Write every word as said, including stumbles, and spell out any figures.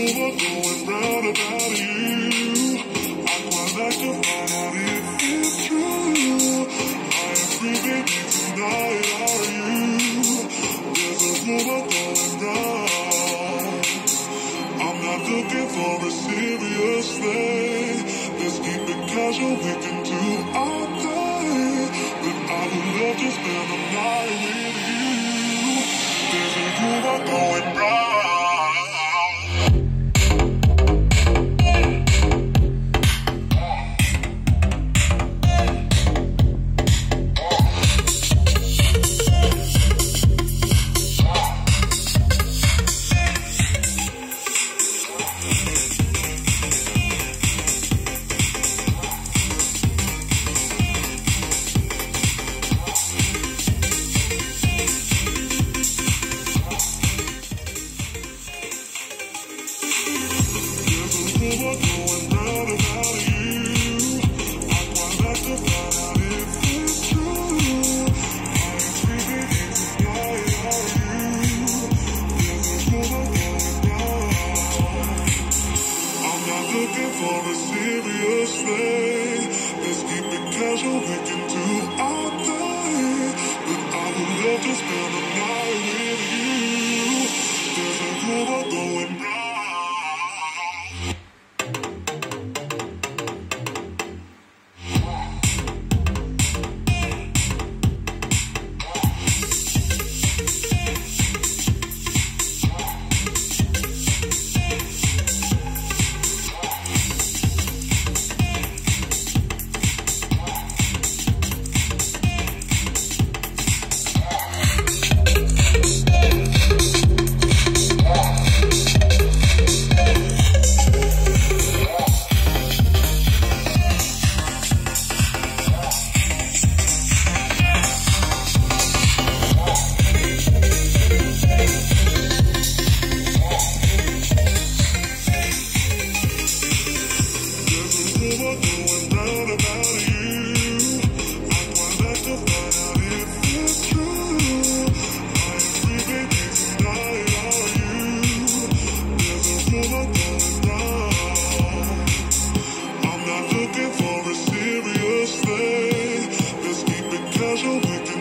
rumor going round about you. I'd quite like to find out if it's true. I am free, baby, tonight, are you? There's a rumor going round. I'm not looking for a serious thing. Let's keep it casual, we can do our thing. But I would love to spend the night with you. There's a rumor going round. Looking for a serious thing. Let's keep it casual.